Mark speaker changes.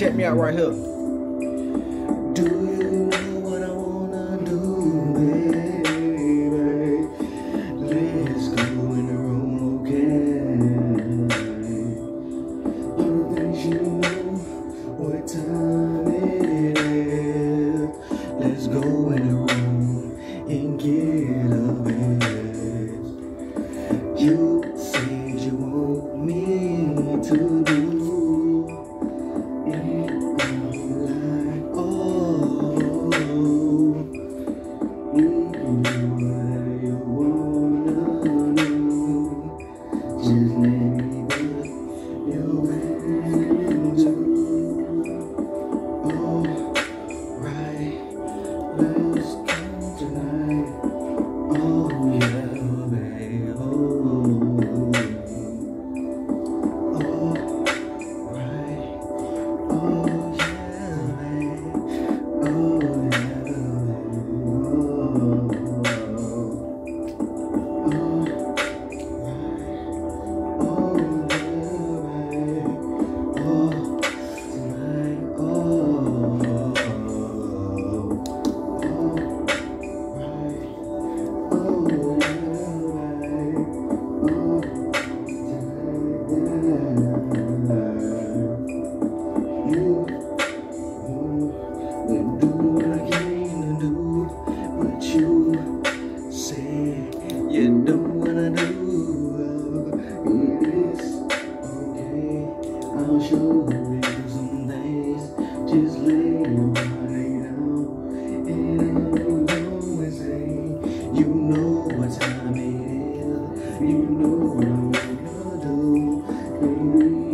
Speaker 1: check me out right here.
Speaker 2: Do you know what I wanna do, baby? Let's go in the room, okay? Don't you know what time it is? Let's go in the room and get a bed. You said you want me to do. You don't wanna do it is okay. I'll show you some things. Just lay right down and I'm gonna say, you know what time it is. You know what I'm gonna do, baby.